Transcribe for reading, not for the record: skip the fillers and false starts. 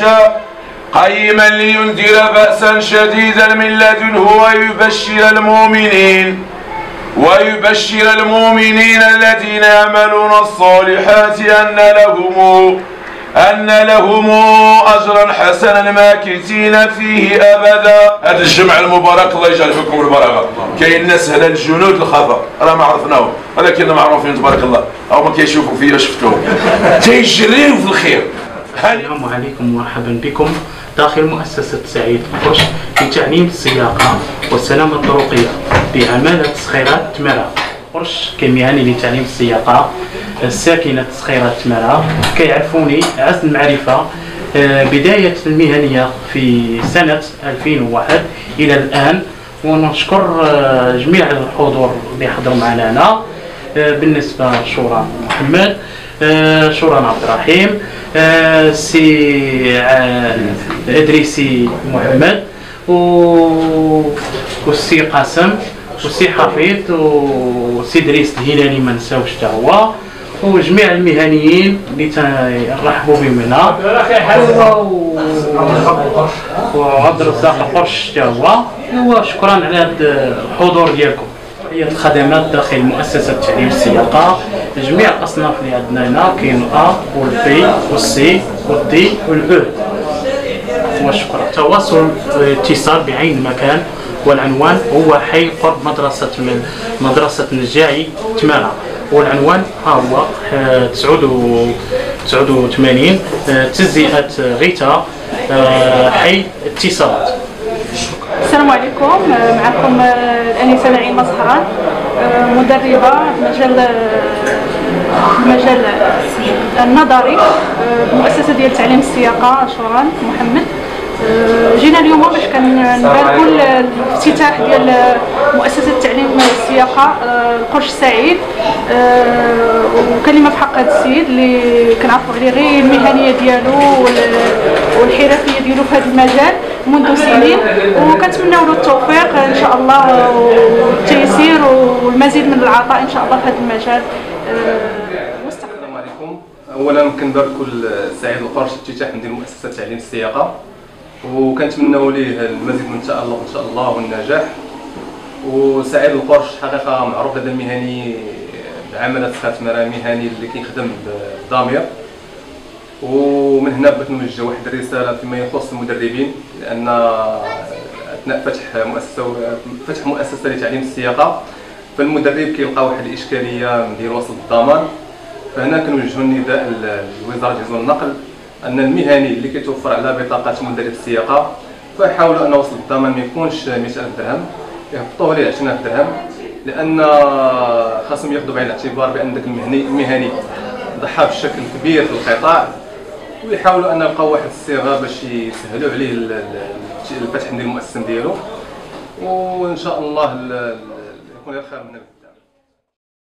قيما لينذر بأسا شديدا من لدنه ويبشر المؤمنين الذين يعملون الصالحات أن لهم أجرا حسنا ماكثين فيه أبدا. هذا الجمع المبارك الله يجعل فيكم البركة. كاين ناس هنا الجنود الخفا راه ما عرفناهم ولكن معروفين تبارك الله، أو ما كيشوفوا فيا شفتوهم تيجريو في الخير. السلام عليكم ومرحبا بكم داخل مؤسسة سعيد القرش لتعليم السياقة والسلامة الطرقية بعمالة تسخيرات تمارا. قرش كيمهني لتعليم السياقة الساكنة تسخيرات تمارا كيعرفوني أعز المعرفة. بداية المهنية في سنة 2001 إلى الآن، ونشكر جميع الحضور اللي حضروا معنا هنا. بالنسبة لشورى محمد، شورى عبد الرحيم، سي إدريسي محمد، والسي قاسم، والسي حفيظ، والسي دريس الهلالي ما نساوش حتى هو، وجميع المهنيين اللي تنرحبوا بهم هنا، وعبد الرزاق القرش حتى هو. وشكرا على هذا الحضور ديالكم. هي الخدمات داخل مؤسسة تعليم السياقة، جميع الأصناف اللي عندنا هنا كاين A والبي والسي والدي والأو. وشكرا. تواصل اتصال بعين المكان والعنوان هو حي قرب مدرسة نجاعي تمارا، والعنوان ها هو 89 تزيئة غيتا حي اتصالات. السلام عليكم، معكم الأنسة نعيم مصهران، مدربة في المجال النظري بمؤسسة ديال تعليم السياقة شوران محمد. جينا اليوم باش كنباركوا الافتتاح ديال مؤسسة تعليم السياقة القرش السعيد، وكلمة في حق هذا السيد اللي كنعرفوا عليه غير المهنية ديالو والحرفية ديالو في هذا المجال منذ سنين، وكنتمناو له التوفيق ان شاء الله والتيسير والمزيد من العطاء ان شاء الله في هذا المجال مستقبلا. السلام عليكم. اولا كنباركوا لسعيد القرش افتتاح ديال مؤسسة تعليم السياقة، وكنتمناو ليه المزيد من التألق ان شاء الله والنجاح. وسعيد القرش حقيقة معروف لدى المهني بعمل تمارا مهني اللي كيخدم بالضمير. ومن هنا بغيت نوجه واحد الرسالة فيما يخص المدربين، لأن أثناء فتح مؤسسة لتعليم السياقة فالمدرب كيلقى واحد الإشكالية ديال وصل الضمان. فهنا كنوجهوا النداء لوزارة الجزم والنقل أن المهني اللي كيتوفر على بطاقة مدرب السياقة فيحاولوا أن وصل الضمان ما يكونش 100,000 درهم، يهبطوه ليه 20,000 درهم، لأن خاصهم ياخذوا بعين الاعتبار بأن ذاك المهني ضحى بشكل كبير في القطاع، ويحاولوا ان يلقاو واحد الصيغه باش يسهلوا عليه الفتح ديال المؤسسه ديالو، وان شاء الله يكون الخير من